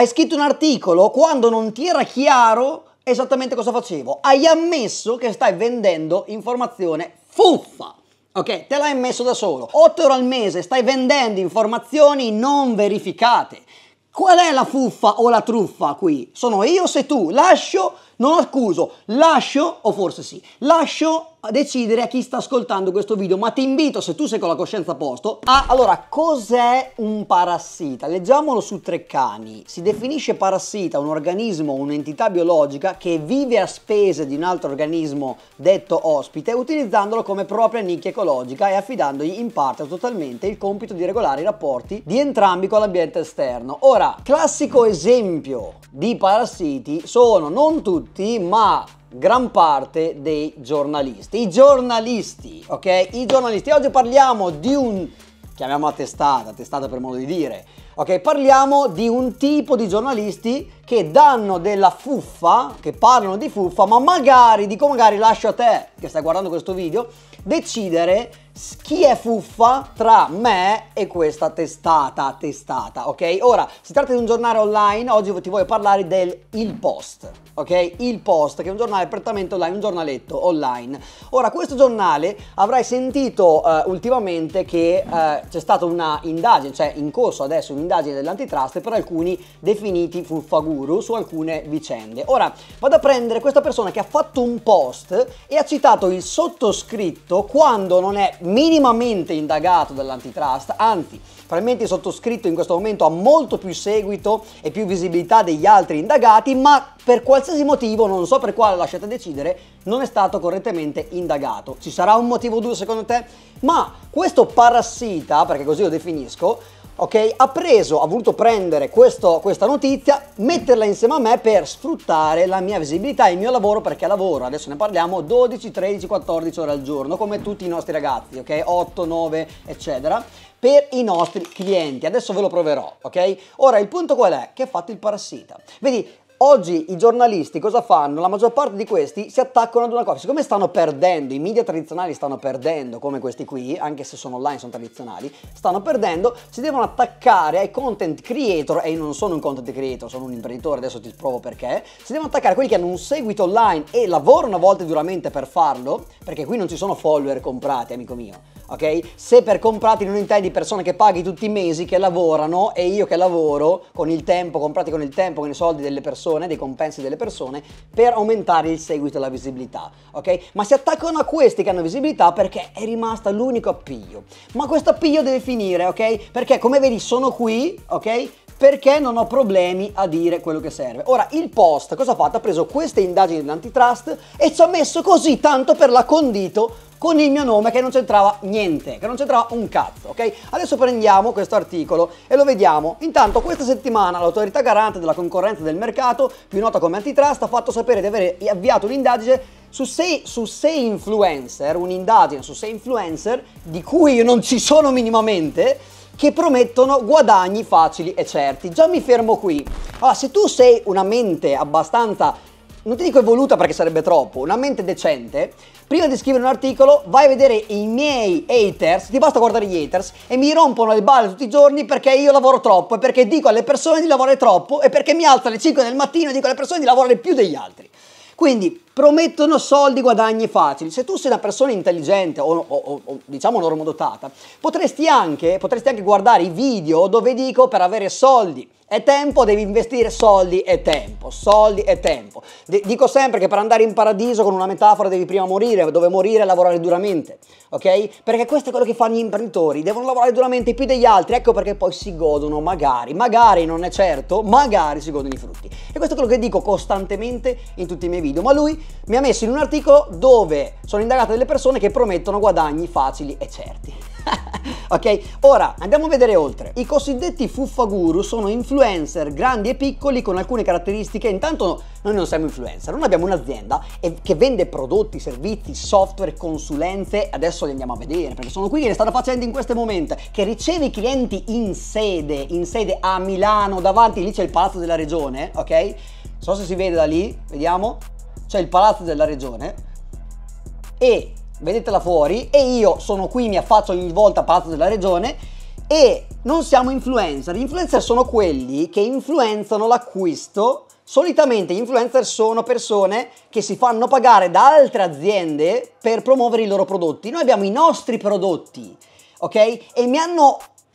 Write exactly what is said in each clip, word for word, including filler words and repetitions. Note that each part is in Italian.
hai scritto un articolo quando non ti era chiaro esattamente cosa facevo. Hai ammesso che stai vendendo informazione fuffa. Ok, te l'hai ammesso da solo. otto euro al mese stai vendendo informazioni non verificate. Qual è la fuffa o la truffa qui? Sono io o sei tu? Lascio, non accuso, lascio, o forse sì, lascio a decidere a chi sta ascoltando questo video, ma ti invito, se tu sei con la coscienza a posto, a... Allora, cos'è un parassita? Leggiamolo su Treccani. Si definisce parassita un organismo, un'entità biologica che vive a spese di un altro organismo detto ospite, utilizzandolo come propria nicchia ecologica e affidandogli in parte o totalmente il compito di regolare i rapporti di entrambi con l'ambiente esterno. Ora, classico esempio di parassiti sono non tutti, ma gran parte dei giornalisti. I giornalisti, ok? I giornalisti. Oggi parliamo di un, chiamiamola testata, testata per modo di dire, ok? Parliamo di un tipo di giornalisti che danno della fuffa, che parlano di fuffa, ma magari, dico magari, lascio a te, che stai guardando questo video, decidere chi è fuffa tra me e questa testata, testata, ok? Ora, si tratta di un giornale online, oggi ti voglio parlare del Il Post, ok? Il Post, che è un giornale prettamente online, un giornaletto online. Ora, questo giornale, avrai sentito uh, ultimamente che uh, c'è stata una indagine, cioè in corso adesso un'indagine dell'antitrust per alcuni definiti fuffaguru su alcune vicende. Ora, vado a prendere questa persona che ha fatto un post e ha citato il sottoscritto quando non è minimamente indagato dall'antitrust, anzi probabilmente il sottoscritto in questo momento ha molto più seguito e più visibilità degli altri indagati, ma per qualsiasi motivo, non so per quale, lasciate decidere, non è stato correttamente indagato. Ci sarà un motivo duro secondo te? Ma questo parassita, perché così lo definisco, ok, ha preso, ha voluto prendere questo, questa notizia, metterla insieme a me per sfruttare la mia visibilità e il mio lavoro, perché lavoro, adesso ne parliamo, dodici, tredici, quattordici ore al giorno, come tutti i nostri ragazzi, ok, otto, nove, eccetera, per i nostri clienti. Adesso ve lo proverò, ok? Ora, il punto qual è? Che ha fatto il parassita. Vedi, oggi i giornalisti cosa fanno? La maggior parte di questi si attaccano ad una cosa. Siccome stanno perdendo, i media tradizionali stanno perdendo, come questi qui, anche se sono online, sono tradizionali, stanno perdendo, si devono attaccare ai content creator, e io non sono un content creator, sono un imprenditore, adesso ti provo perché, si devono attaccare a quelli che hanno un seguito online e lavorano a volte duramente per farlo, perché qui non ci sono follower comprati, amico mio. Ok? Se per comprati non intendi persone che paghi tutti i mesi, che lavorano, e io che lavoro con il tempo, comprati con il tempo, con i soldi delle persone, dei compensi delle persone, per aumentare il seguito e la visibilità, ok? Ma si attaccano a questi che hanno visibilità perché è rimasta l'unico appiglio. Ma questo appiglio deve finire, ok? Perché come vedi sono qui, ok? Perché non ho problemi a dire quello che serve. Ora, il Post cosa ha fatto? Ha preso queste indagini dell'antitrust e ci ha messo così tanto per la condito con il mio nome che non c'entrava niente, che non c'entrava un cazzo, ok? Adesso prendiamo questo articolo e lo vediamo. Intanto questa settimana l'autorità garante della concorrenza e del mercato, più nota come antitrust, ha fatto sapere di aver avviato un'indagine su sei, su sei influencer, un'indagine su sei influencer di cui io non ci sono minimamente, che promettono guadagni facili e certi. Già mi fermo qui. Allora, se tu sei una mente abbastanza, non ti dico evoluta perché sarebbe troppo, una mente decente, prima di scrivere un articolo vai a vedere i miei haters, ti basta guardare gli haters, e mi rompono le balle tutti i giorni perché io lavoro troppo e perché dico alle persone di lavorare troppo e perché mi alzo alle cinque del mattino e dico alle persone di lavorare più degli altri. Quindi promettono soldi, guadagni facili. Se tu sei una persona intelligente o, o, o diciamo normodotata, potresti anche, potresti anche guardare i video dove dico per avere soldi e tempo devi investire soldi e tempo, soldi e tempo. D- dico sempre che per andare in paradiso, con una metafora, devi prima morire, dove morire e lavorare duramente, ok? Perché questo è quello che fanno gli imprenditori, devono lavorare duramente più degli altri, ecco perché poi si godono, magari, magari non è certo, magari si godono i frutti. E questo è quello che dico costantemente in tutti i miei video, ma lui mi ha messo in un articolo dove sono indagate delle persone che promettono guadagni facili e certi. Ok, ora andiamo a vedere oltre. I cosiddetti fuffaguru sono influencer grandi e piccoli con alcune caratteristiche. Intanto noi non siamo influencer, noi abbiamo un'azienda che vende prodotti, servizi, software, consulenze. Adesso li andiamo a vedere perché sono qui che le stanno facendo in questo momento, che riceve i clienti in sede, in sede a Milano, davanti, lì c'è il Palazzo della Regione, ok? Non so se si vede da lì, vediamo, c'è il Palazzo della Regione e vedetela fuori, e io sono qui, mi affaccio ogni volta a Palazzo della Regione E non siamo influencer. Gli influencer sono quelli che influenzano l'acquisto. Solitamente gli influencer sono persone che si fanno pagare da altre aziende per promuovere i loro prodotti. Noi abbiamo i nostri prodotti, ok? E mi hanno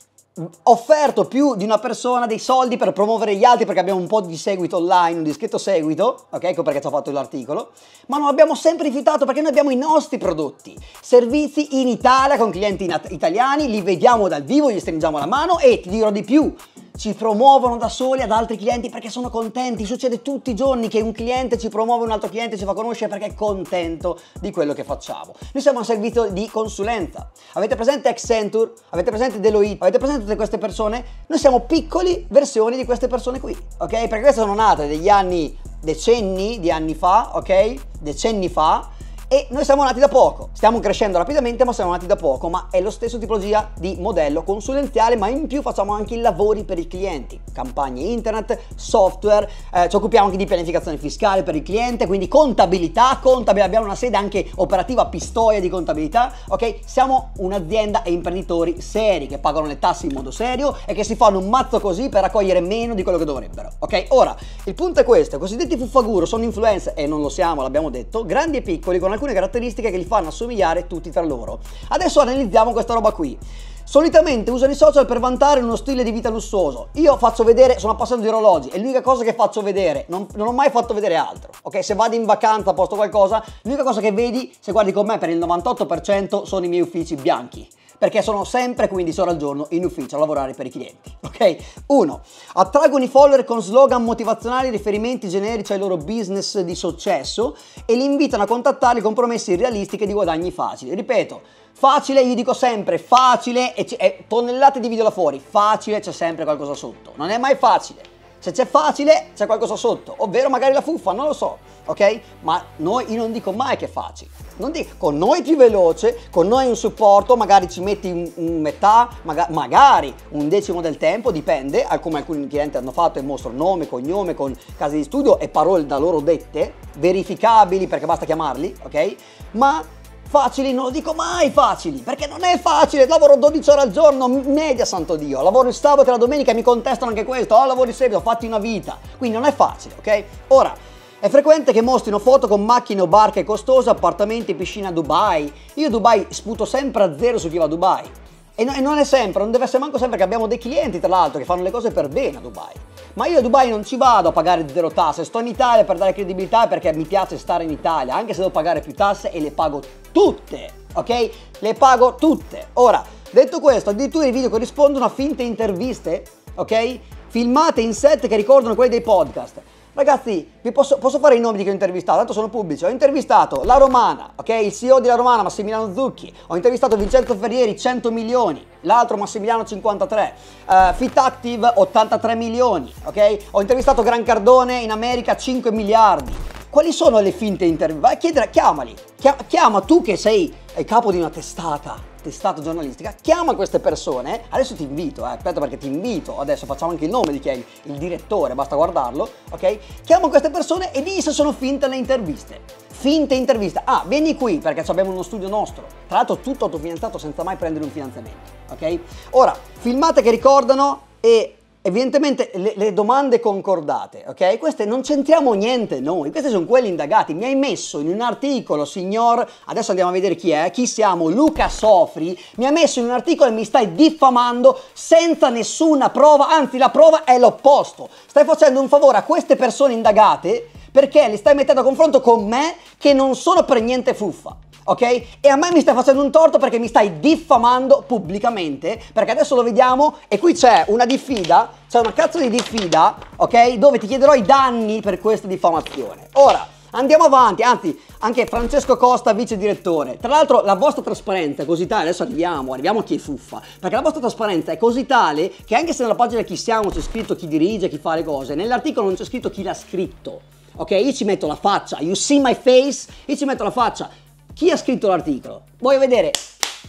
offerto più di una persona dei soldi per promuovere gli altri perché abbiamo un po' di seguito online, un discreto seguito, ok? Ecco perché ci ho fatto l'articolo, ma non abbiamo sempre rifiutato perché noi abbiamo i nostri prodotti, servizi in Italia con clienti in- italiani, li vediamo dal vivo, gli stringiamo la mano e ti dirò di più, ci promuovono da soli ad altri clienti perché sono contenti. Succede tutti i giorni che un cliente ci promuove un altro cliente, ci fa conoscere perché è contento di quello che facciamo. Noi siamo un servizio di consulenza. Avete presente Accenture? Avete presente Deloitte? Avete presente tutte queste persone? Noi siamo piccoli versioni di queste persone qui, ok? Perché queste sono nate degli anni, decenni di anni fa, ok? Decenni fa. E noi siamo nati da poco, stiamo crescendo rapidamente ma siamo nati da poco, ma è lo stesso tipologia di modello consulenziale, ma in più facciamo anche i lavori per i clienti, campagne internet, software, eh, ci occupiamo anche di pianificazione fiscale per il cliente, quindi contabilità, contabile, abbiamo una sede anche operativa a Pistoia di contabilità, ok? Siamo un'azienda e imprenditori seri che pagano le tasse in modo serio e che si fanno un mazzo così per raccogliere meno di quello che dovrebbero, ok? Ora, il punto è questo, i cosiddetti fuffaguru sono influencer, e non lo siamo, l'abbiamo detto, grandi e piccoli con alcune caratteristiche che li fanno assomigliare tutti tra loro. Adesso analizziamo questa roba qui. Solitamente usano i social per vantare uno stile di vita lussuoso. Io faccio vedere, sono appassionato di orologi, è l'unica cosa che faccio vedere, non, non ho mai fatto vedere altro, ok? Se vado in vacanza, posto qualcosa, l'unica cosa che vedi, se guardi con me, per il novantotto per cento sono i miei uffici bianchi, perché sono sempre quindici ore al giorno in ufficio a lavorare per i clienti, ok? uno. Attraggono i follower con slogan motivazionali, riferimenti generici ai loro business di successo e li invitano a contattarli con promesse irrealistiche di guadagni facili. Ripeto, facile, io dico sempre facile e, e tonnellate di video là fuori, facile c'è sempre qualcosa sotto, non è mai facile. Se c'è facile c'è qualcosa sotto, ovvero magari la fuffa, non lo so, ok? Ma noi, io non dico mai che è facile, non dico, con noi è più veloce, con noi un supporto, magari ci metti un, un metà, maga, magari un decimo del tempo, dipende, come alcuni clienti hanno fatto e mostro nome, cognome, con casi di studio e parole da loro dette, verificabili perché basta chiamarli, ok? Ma facili non lo dico mai facili, perché non è facile, lavoro dodici ore al giorno, media santo Dio, lavoro il sabato e la domenica e mi contestano anche questo, oh lavoro il seguito, ho fatti una vita, quindi non è facile, ok? Ora, è frequente che mostrino foto con macchine o barche costose, appartamenti e piscina a Dubai. Io Dubai sputo sempre a zero su chi va a Dubai. E, no, e non è sempre, non deve essere manco sempre, che abbiamo dei clienti tra l'altro che fanno le cose per bene a Dubai. Ma io a Dubai non ci vado a pagare zero tasse, sto in Italia per dare credibilità perché mi piace stare in Italia, anche se devo pagare più tasse e le pago tutte, ok? Le pago tutte. Ora, detto questo, addirittura i video corrispondono a finte interviste, ok? Filmate in set che ricordano quelli dei podcast. Ragazzi, vi posso, posso fare i nomi di chi ho intervistato, tanto sono pubblici. Ho intervistato La Romana, ok? Il C E O di La Romana, Massimiliano Zucchi. Ho intervistato Vincenzo Ferrieri, cento milioni. L'altro Massimiliano cinquantatré. Uh, Fit Active, ottantatré milioni, ok? Ho intervistato Gran Cardone in America, cinque miliardi. Quali sono le finte interviste? Vai a chiedere, chiamali. Chiama, chiama tu che sei il capo di una testata. testata giornalistica, chiama queste persone, adesso ti invito, eh, aspetta perché ti invito, adesso facciamo anche il nome di chi è il, il direttore, basta guardarlo, ok? Chiama queste persone e digli se sono finte le interviste, finte interviste, ah, vieni qui perché abbiamo uno studio nostro, tra l'altro tutto autofinanziato senza mai prendere un finanziamento, ok? Ora, filmate che ricordano e evidentemente le, le domande concordate, ok? Queste non c'entriamo niente noi, questi sono quelli indagati. Mi hai messo in un articolo, signor, adesso andiamo a vedere chi è, chi siamo, Luca Sofri, mi ha messo in un articolo e mi stai diffamando senza nessuna prova, anzi la prova è l'opposto. Stai facendo un favore a queste persone indagate perché li stai mettendo a confronto con me che non sono per niente fuffa. Ok? E a me mi stai facendo un torto perché mi stai diffamando pubblicamente, perché adesso lo vediamo e qui c'è una diffida, c'è una cazzo di diffida, ok? Dove ti chiederò i danni per questa diffamazione. Ora, andiamo avanti, anzi, anche Francesco Costa, vice direttore. Tra l'altro la vostra trasparenza è così tale, adesso arriviamo, arriviamo a chi è fuffa, perché la vostra trasparenza è così tale che anche se nella pagina chi siamo c'è scritto chi dirige, chi fa le cose, nell'articolo non c'è scritto chi l'ha scritto, ok? Io ci metto la faccia, you see my face, io ci metto la faccia. Chi ha scritto l'articolo? Voglio vedere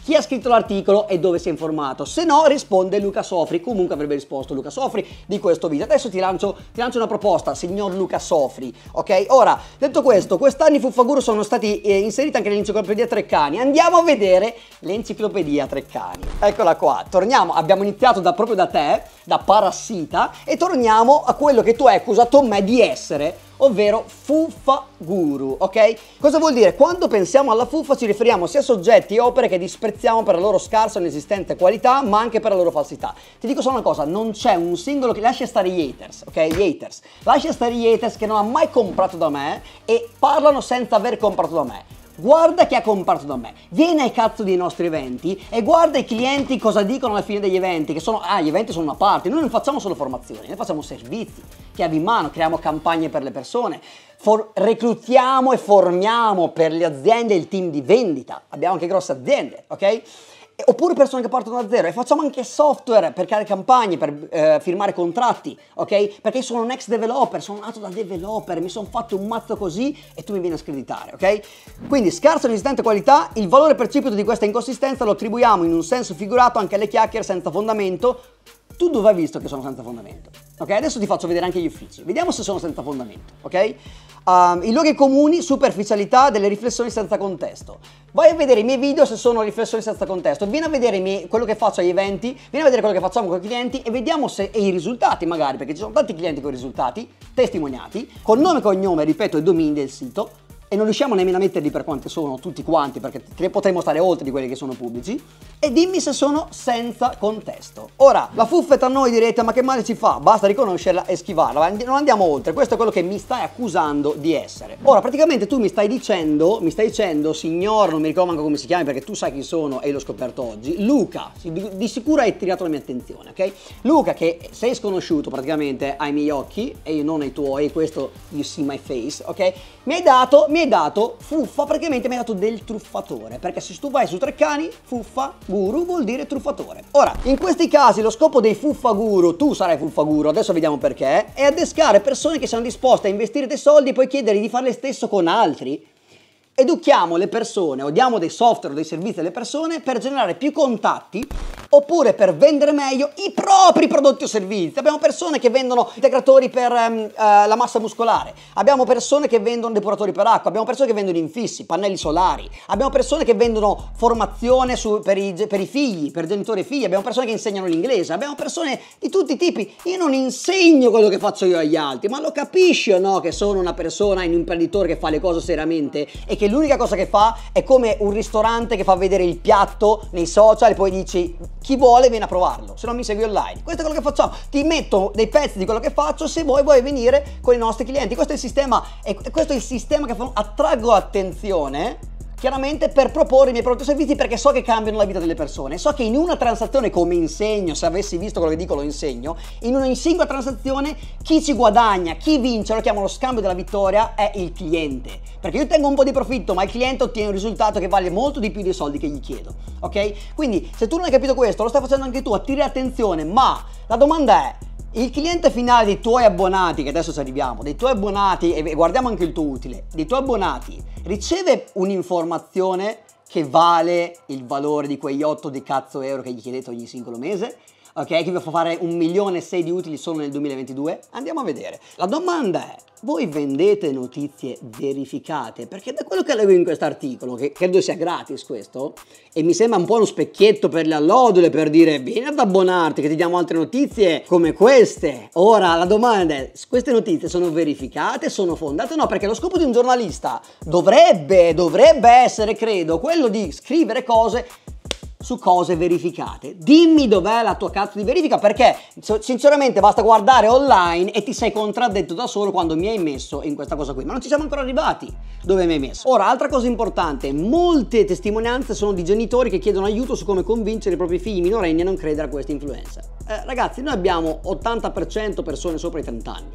chi ha scritto l'articolo e dove si è informato. Se no risponde Luca Sofri, comunque avrebbe risposto Luca Sofri di questo video. Adesso ti lancio, ti lancio una proposta, signor Luca Sofri, ok? Ora, detto questo, quest'anno i Fuffaguru sono stati eh, inseriti anche nell'enciclopedia Treccani. Andiamo a vedere l'enciclopedia Treccani. Eccola qua, torniamo, abbiamo iniziato da, proprio da te, da Parassita, e torniamo a quello che tu hai accusato me di essere, ovvero Fuffaguru, ok? Cosa vuol dire? Quando pensiamo alla fuffa ci riferiamo sia a soggetti e opere che disprezziamo per la loro scarsa o inesistente qualità, ma anche per la loro falsità. Ti dico solo una cosa, non c'è un singolo che lascia stare gli haters, ok? Gli haters. Lascia stare gli haters che non ha mai comprato da me e parlano senza aver comprato da me. Guarda chi ha comprato da me, vieni ai cazzo dei nostri eventi e guarda i clienti cosa dicono alla fine degli eventi, che sono, ah, gli eventi sono una parte, noi non facciamo solo formazioni, noi facciamo servizi, chiavi in mano, creiamo campagne per le persone, for- reclutiamo e formiamo per le aziende il team di vendita, abbiamo anche grosse aziende, ok? Oppure persone che partono da zero, e facciamo anche software per creare campagne, per eh, firmare contratti, ok? Perché io sono un ex developer, sono nato da developer, mi sono fatto un mazzo così e tu mi vieni a screditare, ok? Quindi scarsa o inesistente qualità, il valore percepito di questa inconsistenza lo attribuiamo in un senso figurato anche alle chiacchiere senza fondamento. Tu dove hai visto che sono senza fondamento? Ok, adesso ti faccio vedere anche gli uffici, vediamo se sono senza fondamento, ok? Um, I luoghi comuni, superficialità, delle riflessioni senza contesto. Vai a vedere i miei video se sono riflessioni senza contesto, vieni a vedere i miei, quello che faccio agli eventi, vieni a vedere quello che facciamo con i clienti e vediamo se, e i risultati magari, perché ci sono tanti clienti con i risultati, testimoniati, con nome e cognome, ripeto, e domini del sito, e non riusciamo nemmeno a metterli per quante sono, tutti quanti, perché potremmo stare oltre di quelli che sono pubblici, e dimmi se sono senza contesto. Ora, la fuffa tra noi direte, ma che male ci fa? Basta riconoscerla e schivarla, non andiamo oltre, questo è quello che mi stai accusando di essere. Ora, praticamente tu mi stai dicendo, mi stai dicendo, signor, non mi ricordo manco come si chiami perché tu sai chi sono e l'ho scoperto oggi, Luca, di sicuro hai tirato la mia attenzione, ok? Luca, che sei sconosciuto praticamente ai miei occhi, e io non ai tuoi, questo you see my face, ok? Mi hai dato, mi hai dato fuffa, praticamente mi hai dato del truffatore, perché se tu vai su Treccani, fuffa guru vuol dire truffatore. Ora, in questi casi lo scopo dei Fuffaguru, tu sarai Fuffaguru, adesso vediamo perché, è adescare persone che siano disposte a investire dei soldi e poi chiedergli di fare lo stesso con altri. Educhiamo le persone o diamo dei software o dei servizi alle persone per generare più contatti oppure per vendere meglio i propri prodotti o servizi. Abbiamo persone che vendono integratori per um, uh, la massa muscolare, abbiamo persone che vendono depuratori per acqua, abbiamo persone che vendono infissi, pannelli solari, abbiamo persone che vendono formazione su, per, i, per i figli, per genitori e figli, abbiamo persone che insegnano l'inglese, abbiamo persone di tutti i tipi. Io non insegno quello che faccio io agli altri, ma lo capisci o no che sono una persona, un imprenditore che fa le cose seriamente e che l'unica cosa che fa è come un ristorante che fa vedere il piatto nei social e poi dici chi vuole viene a provarlo, se no mi segui online. Questo è quello che facciamo, ti metto dei pezzi di quello che faccio se vuoi vuoi venire con i nostri clienti. Questo è il sistema, e questo è il sistema che fa, attraggo attenzione chiaramente per proporre i miei prodotti e servizi, perché so che cambiano la vita delle persone, so che in una transazione, come insegno, se avessi visto quello che dico lo insegno, in una singola transazione chi ci guadagna, chi vince, lo chiamo lo scambio della vittoria, è il cliente, perché io tengo un po' di profitto ma il cliente ottiene un risultato che vale molto di più dei soldi che gli chiedo, ok? Quindi se tu non hai capito questo, lo stai facendo anche tu, attiri attenzione, ma la domanda è: il cliente finale dei tuoi abbonati, che adesso ci arriviamo, dei tuoi abbonati, e guardiamo anche il tuo utile, dei tuoi abbonati, riceve un'informazione che vale il valore di quegli otto di cazzo euro che gli chiedete ogni singolo mese? Ok, che vi fa fare un milione e sei di utili solo nel duemilaventidue? Andiamo a vedere. La domanda è: voi vendete notizie verificate? Perché da quello che leggo in questo articolo, che credo sia gratis questo, e mi sembra un po' uno specchietto per le allodole per dire vieni ad abbonarti che ti diamo altre notizie come queste. Ora la domanda è: queste notizie sono verificate, sono fondate o no? Perché lo scopo di un giornalista dovrebbe, dovrebbe essere, credo, quello di scrivere cose su cose verificate. Dimmi dov'è la tua cazzo di verifica, perché sinceramente basta guardare online e ti sei contraddetto da solo quando mi hai messo in questa cosa qui, ma non ci siamo ancora arrivati dove mi hai messo. Ora, altra cosa importante, molte testimonianze sono di genitori che chiedono aiuto su come convincere i propri figli minorenni a non credere a questa influencer. Eh, ragazzi, noi abbiamo ottanta per cento persone sopra i trenta anni,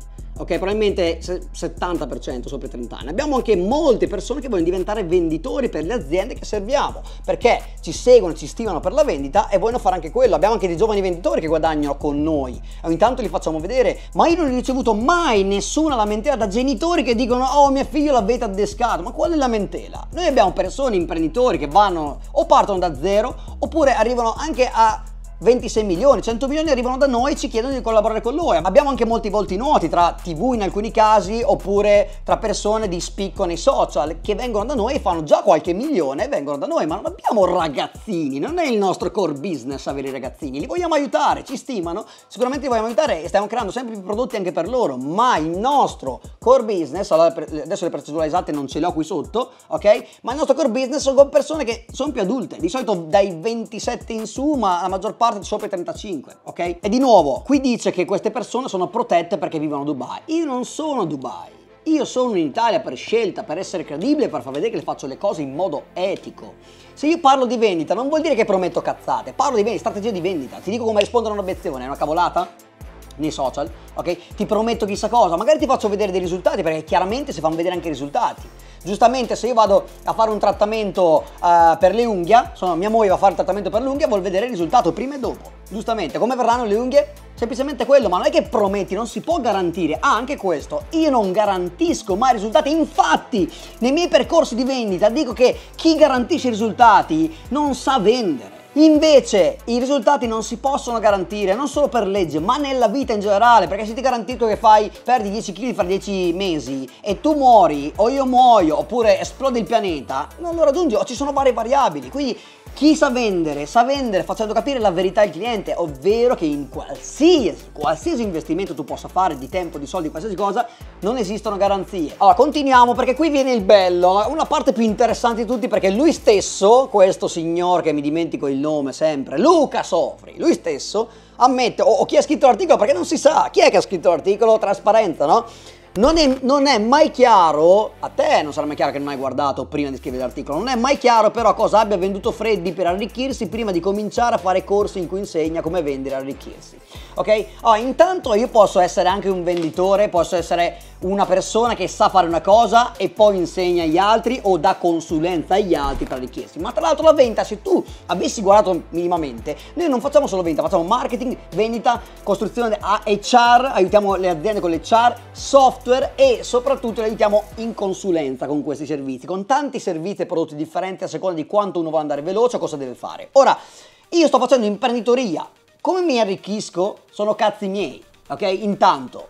ok? Probabilmente settanta per cento sopra i trenta anni. Abbiamo anche molte persone che vogliono diventare venditori per le aziende che serviamo, perché ci seguono, ci stimano per la vendita e vogliono fare anche quello. Abbiamo anche dei giovani venditori che guadagnano con noi e ogni tanto li facciamo vedere, ma io non ho ricevuto mai nessuna lamentela da genitori che dicono oh mio figlio l'avete addescato. Ma quale lamentela? Noi abbiamo persone, imprenditori che vanno o partono da zero oppure arrivano anche a ventisei milioni, cento milioni, arrivano da noi e ci chiedono di collaborare con loro. Abbiamo anche molti volti noti tra tivù in alcuni casi oppure tra persone di spicco nei social che vengono da noi e fanno già qualche milione e vengono da noi, ma non abbiamo ragazzini, non è il nostro core business avere i ragazzini, li vogliamo aiutare, ci stimano, sicuramente li vogliamo aiutare e stiamo creando sempre più prodotti anche per loro, ma il nostro core business, allora adesso le procedure esatte non ce le ho qui sotto, ok? Ma il nostro core business sono persone che sono più adulte, di solito dai ventisette in su, ma la maggior parte sopra i trentacinque, ok? E di nuovo, qui dice che queste persone sono protette perché vivono a Dubai. Io non sono a Dubai, io sono in Italia per scelta, per essere credibile, per far vedere che le faccio le cose in modo etico. Se io parlo di vendita non vuol dire che prometto cazzate, parlo di vendita, strategia di vendita, ti dico come rispondere a un'obiezione, è una cavolata? Nei social, ok? Ti prometto chissà cosa, magari ti faccio vedere dei risultati perché chiaramente si fanno vedere anche i risultati. Giustamente se io vado a fare un trattamento uh, per le unghie, insomma mia moglie va a fare il trattamento per le unghie, vuol vedere il risultato prima e dopo. Giustamente, come verranno le unghie? Semplicemente quello, ma non è che prometti, non si può garantire. Ah, anche questo, io non garantisco mai risultati, infatti nei miei percorsi di vendita dico che chi garantisce i risultati non sa vendere. Invece i risultati non si possono garantire, non solo per legge, ma nella vita in generale, perché se ti garantisco che fai, perdi dieci chili fra dieci mesi e tu muori, o io muoio, oppure esplode il pianeta, non lo raggiungi, o ci sono varie variabili, quindi chi sa vendere, sa vendere facendo capire la verità al cliente, ovvero che in qualsiasi, qualsiasi investimento tu possa fare di tempo, di soldi, qualsiasi cosa, non esistono garanzie. Allora, continuiamo perché qui viene il bello, una parte più interessante di tutti perché lui stesso, questo signor che mi dimentico il nome sempre, Luca Sofri, lui stesso ammette, o, o chi ha scritto l'articolo, perché non si sa, chi è che ha scritto l'articolo? Trasparenza, no? Non è, non è mai chiaro, a te non sarà mai chiaro che non hai guardato prima di scrivere l'articolo, non è mai chiaro però cosa abbia venduto Freddy per arricchirsi prima di cominciare a fare corsi in cui insegna come vendere e arricchirsi, ok? Oh, intanto io posso essere anche un venditore, posso essere una persona che sa fare una cosa e poi insegna agli altri o dà consulenza agli altri per arricchirsi, ma tra l'altro la vendita, se tu avessi guardato minimamente, noi non facciamo solo vendita, facciamo marketing, vendita, costruzione H R, aiutiamo le aziende con l'H R, software e soprattutto le aiutiamo in consulenza con questi servizi, con tanti servizi e prodotti differenti a seconda di quanto uno vuole andare veloce o cosa deve fare. Ora, io sto facendo imprenditoria, come mi arricchisco? Sono cazzi miei, ok? Intanto.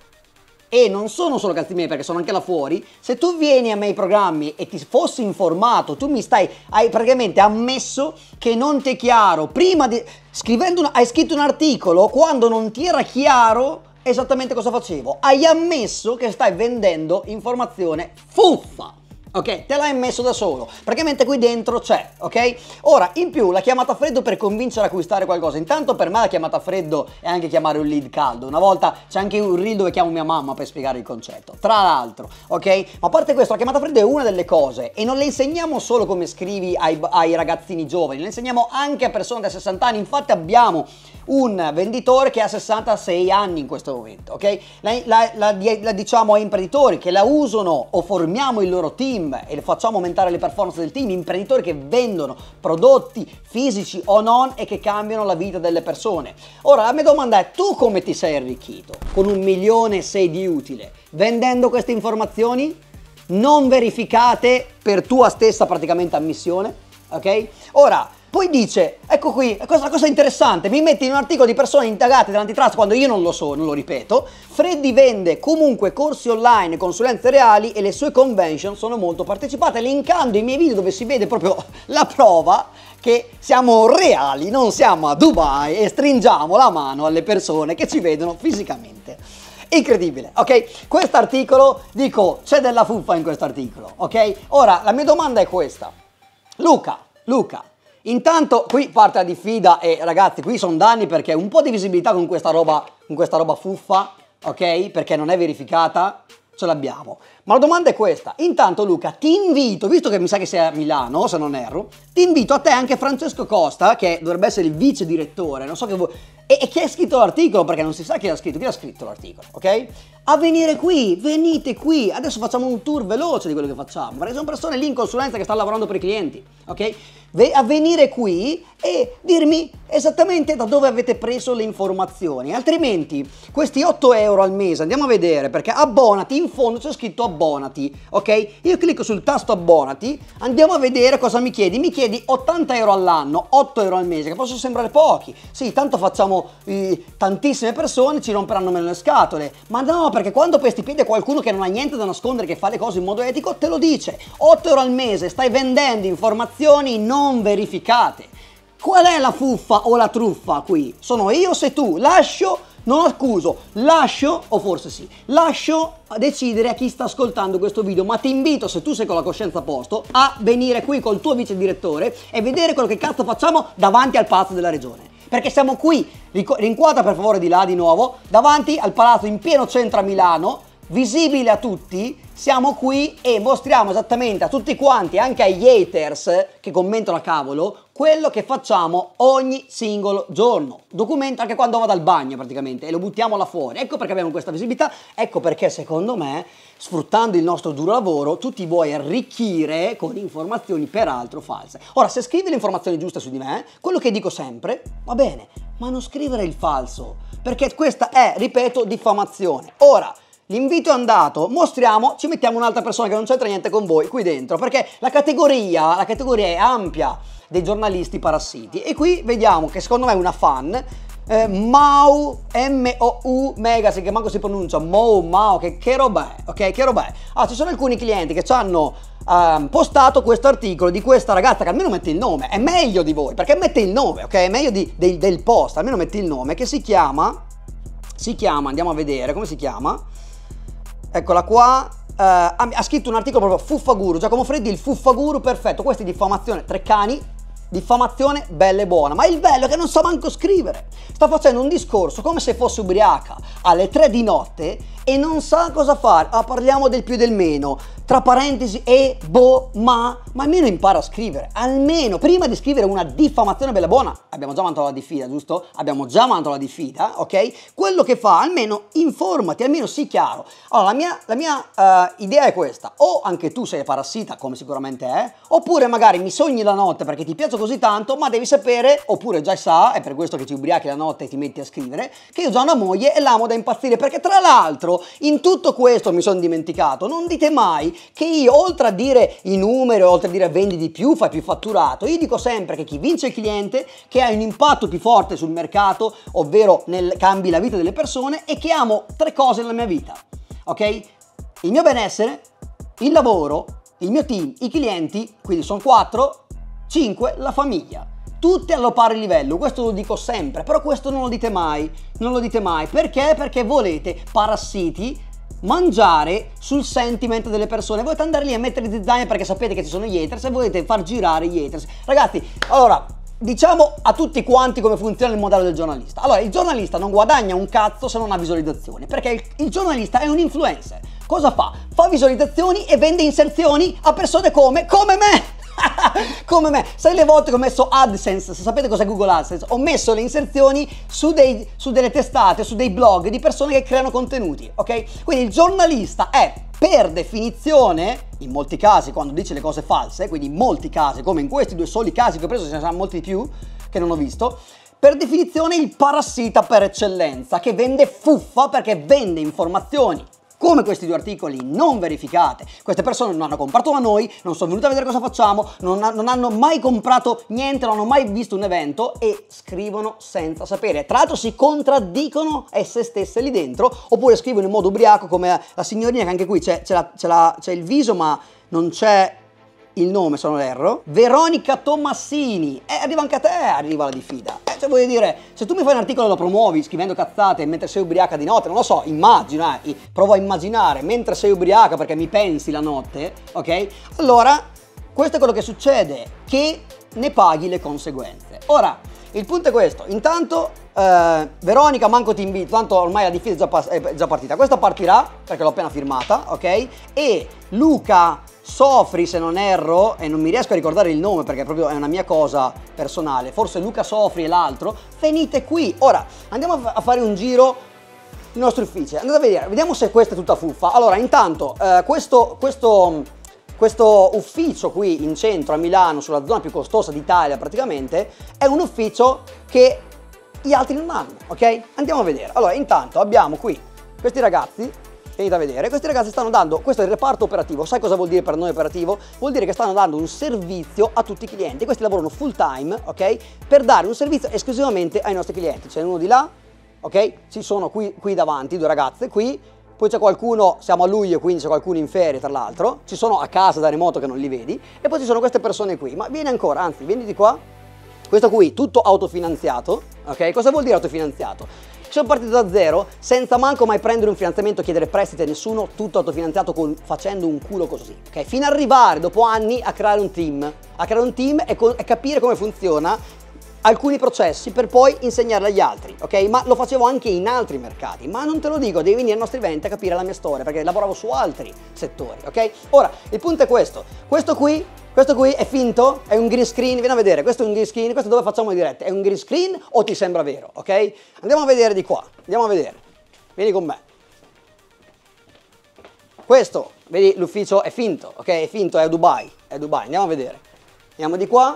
E non sono solo cazzi miei perché sono anche là fuori, se tu vieni ai miei programmi e ti fossi informato, tu mi stai, hai praticamente ammesso che non ti è chiaro, prima di, scrivendo una, hai scritto un articolo quando non ti era chiaro esattamente cosa facevo, hai ammesso che stai vendendo informazione fuffa. Ok, te l'hai messo da solo, praticamente qui dentro c'è, ok? Ora, in più, la chiamata a freddo per convincere a acquistare qualcosa. Intanto per me la chiamata a freddo è anche chiamare un lead caldo. Una volta c'è anche un reel dove chiamo mia mamma per spiegare il concetto, tra l'altro, ok? Ma a parte questo, la chiamata a freddo è una delle cose e non le insegniamo solo come scrivi ai, ai ragazzini giovani, le insegniamo anche a persone da sessanta anni. Infatti abbiamo un venditore che ha sessantasei anni in questo momento, ok? La, la, la, la diciamo ai imprenditori che la usano o formiamo il loro team e le facciamo aumentare le performance del team, imprenditori che vendono prodotti fisici o non e che cambiano la vita delle persone. Ora la mia domanda è: tu come ti sei arricchito? Con un milione e sei di utile, vendendo queste informazioni non verificate per tua stessa praticamente ammissione, ok? Ora poi dice, ecco qui, questa cosa interessante, mi metti in un articolo di persone indagate dall'antitrust quando io non lo so, non lo ripeto. Freddy vende comunque corsi online, consulenze reali e le sue convention sono molto partecipate, linkando i miei video dove si vede proprio la prova che siamo reali, non siamo a Dubai e stringiamo la mano alle persone che ci vedono fisicamente. Incredibile, ok? Quest'articolo, dico, c'è della fuffa in quest'articolo, ok? Ora, la mia domanda è questa. Luca, Luca, intanto qui parte la diffida e ragazzi qui sono danni perché un po' di visibilità con questa roba, con questa roba fuffa, ok? Perché non è verificata, ce l'abbiamo. Ma la domanda è questa. Intanto Luca ti invito, visto che mi sa che sei a Milano se non erro, ti invito a te anche Francesco Costa che dovrebbe essere il vice direttore, non so che vuoi, e, e chi ha scritto l'articolo perché non si sa chi l'ha scritto, chi l'ha scritto l'articolo, ok? a venire qui, venite qui. Adesso facciamo un tour veloce di quello che facciamo, perché sono persone lì in consulenza che stanno lavorando per i clienti, ok? A venire qui e dirmi esattamente da dove avete preso le informazioni, altrimenti questi otto euro al mese, andiamo a vedere, perché abbonati, in fondo c'è scritto abbonati, ok? Io clicco sul tasto abbonati, andiamo a vedere cosa mi chiedi, mi chiedi ottanta euro all'anno, otto euro al mese, che possono sembrare pochi, sì, tanto facciamo eh, tantissime persone, ci romperanno meno le scatole, ma no, perché quando poi stipendi a qualcuno che non ha niente da nascondere, che fa le cose in modo etico, te lo dice, otto euro al mese, stai vendendo informazioni non non verificate. Qual è la fuffa o la truffa qui? Sono io o sei tu? Lascio, non accuso, lascio, o forse sì, lascio a decidere a chi sta ascoltando questo video, ma ti invito, se tu sei con la coscienza a posto, a venire qui col tuo vice direttore e vedere quello che cazzo facciamo davanti al palazzo della regione. Perché siamo qui, rinquadra per favore di là di nuovo, davanti al palazzo in pieno centro a Milano, visibile a tutti, siamo qui e mostriamo esattamente a tutti quanti, anche agli haters che commentano a cavolo, quello che facciamo ogni singolo giorno. Documento anche quando vado al bagno praticamente e lo buttiamo là fuori. Ecco perché abbiamo questa visibilità, ecco perché secondo me, sfruttando il nostro duro lavoro, tu ti vuoi arricchire con informazioni peraltro false. Ora, se scrivi le informazioni giuste su di me, quello che dico sempre, va bene, ma non scrivere il falso, perché questa è, ripeto, diffamazione. Ora, l'invito è andato, mostriamo, ci mettiamo un'altra persona che non c'entra niente con voi qui dentro, perché la categoria, la categoria è ampia dei giornalisti parassiti e qui vediamo che secondo me è una fan, eh, Mau, M O U, Megasi, che manco si pronuncia, Mau, Mau, che, che roba è, ok, che roba è? Ah, ci sono alcuni clienti che ci hanno eh, postato questo articolo di questa ragazza che almeno mette il nome, è meglio di voi, perché mette il nome, ok, è meglio di, del, del post, almeno mette il nome, che si chiama, si chiama, andiamo a vedere come si chiama. Eccola qua, uh, ha scritto un articolo proprio Fuffaguru, Giacomo Freddi, il Fuffaguru perfetto, questa è diffamazione, Treccani, diffamazione bella e buona, ma il bello è che non sa manco scrivere, sta facendo un discorso come se fosse ubriaca alle tre di notte e non sa cosa fare, ah, parliamo del più e del meno, tra parentesi e, boh, ma, ma almeno impara a scrivere, almeno prima di scrivere una diffamazione bella e buona, abbiamo già mandato la diffida, giusto? Abbiamo già mandato la diffida, ok? Quello che fa, almeno informati, almeno sii chiaro. Allora, la mia, la mia uh, idea è questa, o anche tu sei parassita, come sicuramente è, oppure magari mi sogni la notte perché ti piace così tanto, ma devi sapere, oppure già sa, è per questo che ti ubriachi la notte e ti metti a scrivere, che io ho già una moglie e l'amo da impazzire, perché tra l'altro, in tutto questo mi sono dimenticato, non dite mai che io, oltre a dire i numeri, oltre a dire vendi di più, fai più fatturato, io dico sempre che chi vince il cliente, che ha un impatto più forte sul mercato, ovvero nel cambi la vita delle persone, e che amo tre cose nella mia vita, ok? Il mio benessere, il lavoro, il mio team, i clienti, quindi sono quattro, cinque, la famiglia. Tutte allo pari livello, questo lo dico sempre, però questo non lo dite mai, non lo dite mai, perché? Perché volete, parassiti, mangiare sul sentiment delle persone, volete andare lì a mettere zizzania perché sapete che ci sono gli haters e volete far girare gli haters. Ragazzi, allora, diciamo a tutti quanti come funziona il modello del giornalista. Allora, il giornalista non guadagna un cazzo se non ha visualizzazioni, perché il, il giornalista è un influencer. Cosa fa? Fa visualizzazioni e vende inserzioni a persone come, come me! Come me, sai le volte che ho messo AdSense, se sapete cos'è Google AdSense, ho messo le inserzioni su, dei, su delle testate, su dei blog di persone che creano contenuti, ok? Quindi il giornalista è per definizione, in molti casi quando dice le cose false, quindi in molti casi, come in questi due soli casi che ho preso, ce ne saranno molti di più che non ho visto, per definizione il parassita per eccellenza, che vende fuffa perché vende informazioni come questi due articoli non verificate. Queste persone non hanno comprato da noi, non sono venute a vedere cosa facciamo, non, ha, non hanno mai comprato niente, non hanno mai visto un evento e scrivono senza sapere. Tra l'altro si contraddicono esse stesse lì dentro, oppure scrivono in modo ubriaco come la signorina che anche qui c'è il viso ma non c'è il nome, se non erro, Veronica Tomassini, e eh, arriva anche a te, arriva la diffida. Eh, cioè voglio dire, se tu mi fai un articolo e lo promuovi scrivendo cazzate mentre sei ubriaca di notte, non lo so, immagina, eh, provo a immaginare mentre sei ubriaca perché mi pensi la notte, ok? Allora, questo è quello che succede, che ne paghi le conseguenze. Ora, il punto è questo, intanto eh, Veronica manco ti invito, tanto ormai la diffida è già, è già partita, questa partirà perché l'ho appena firmata, ok? E Luca Sofri, se non erro, e non mi riesco a ricordare il nome perché proprio è una mia cosa personale, forse Luca Sofri e l'altro, venite qui. Ora, andiamo a fare un giro i nostri uffici. Andate a vedere, vediamo se questa è tutta fuffa. Allora, intanto, eh, questo, questo, questo ufficio qui in centro a Milano, sulla zona più costosa d'Italia praticamente, è un ufficio che gli altri non hanno, ok? Andiamo a vedere. Allora, intanto abbiamo qui questi ragazzi, venite a vedere, questi ragazzi stanno dando, questo è il reparto operativo. Sai cosa vuol dire per noi operativo? Vuol dire che stanno dando un servizio a tutti i clienti. Questi lavorano full time, ok? Per dare un servizio esclusivamente ai nostri clienti. C'è uno di là, ok? Ci sono qui, qui davanti due ragazze, qui, poi c'è qualcuno, siamo a luglio, quindi c'è qualcuno in ferie tra l'altro, ci sono a casa da remoto che non li vedi, e poi ci sono queste persone qui. Ma vieni ancora, anzi, vieni di qua. Questo qui, tutto autofinanziato, ok? Cosa vuol dire autofinanziato? Sono partito da zero, senza manco mai prendere un finanziamento, chiedere prestiti a nessuno, tutto autofinanziato con, facendo un culo così, ok? Fino ad arrivare, dopo anni, a creare un team. A creare un team e, e capire come funziona alcuni processi per poi insegnarli agli altri, ok? Ma lo facevo anche in altri mercati, ma non te lo dico, devi venire ai nostri eventi a capire la mia storia, perché lavoravo su altri settori, ok? Ora, il punto è questo, questo qui, questo qui è finto? È un green screen? Vieni a vedere, questo è un green screen, questo dove facciamo le dirette, è un green screen o ti sembra vero, ok? Andiamo a vedere di qua, andiamo a vedere, vieni con me. Questo, vedi, l'ufficio è finto, ok? È finto, è a Dubai, è a Dubai, andiamo a vedere. Andiamo di qua.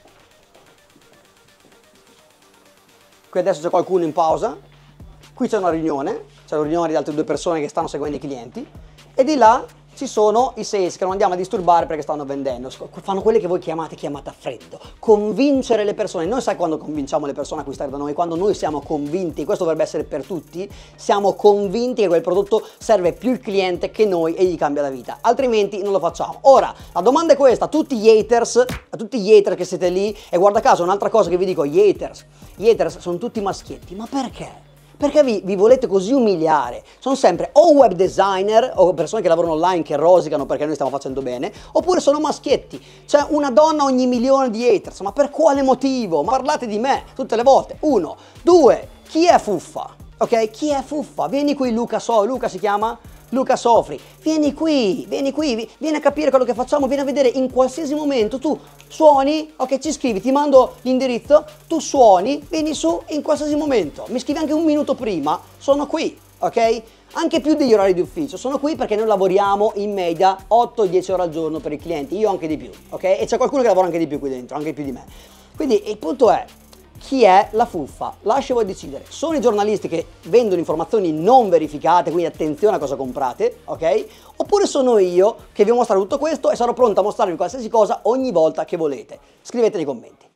Qui adesso c'è qualcuno in pausa, qui c'è una riunione, c'è una riunione di altre due persone che stanno seguendo i clienti, e di là ci sono i sales che non andiamo a disturbare perché stanno vendendo, fanno quelle che voi chiamate chiamata a freddo, convincere le persone. Noi sai quando convinciamo le persone a acquistare da noi? Quando noi siamo convinti, questo dovrebbe essere per tutti, siamo convinti che quel prodotto serve più il cliente che noi e gli cambia la vita, altrimenti non lo facciamo. Ora, la domanda è questa, a tutti gli haters, a tutti gli haters che siete lì, e guarda caso un'altra cosa che vi dico, gli haters, gli haters sono tutti maschietti, ma perché? Perché vi, vi volete così umiliare? Sono sempre o web designer o persone che lavorano online che rosicano perché noi stiamo facendo bene, oppure sono maschietti. C'è una donna ogni milione di haters, ma per quale motivo? Ma parlate di me tutte le volte. Uno, due, chi è fuffa? Ok? Chi è fuffa? Vieni qui Luca So, Luca si chiama? Luca Sofri, vieni qui, vieni qui, vieni a capire quello che facciamo, vieni a vedere in qualsiasi momento, tu suoni, ok, ci scrivi, ti mando l'indirizzo, tu suoni, vieni su in qualsiasi momento, mi scrivi anche un minuto prima, sono qui, ok? Anche più degli orari di ufficio, sono qui perché noi lavoriamo in media otto dieci ore al giorno per i clienti, io anche di più, ok? E c'è qualcuno che lavora anche di più qui dentro, anche più di me. Quindi il punto è, chi è la fuffa? Lascia voi decidere. Sono i giornalisti che vendono informazioni non verificate, quindi attenzione a cosa comprate, ok? Oppure sono io che vi ho mostrato tutto questo e sarò pronto a mostrarvi qualsiasi cosa ogni volta che volete. Scrivete nei commenti.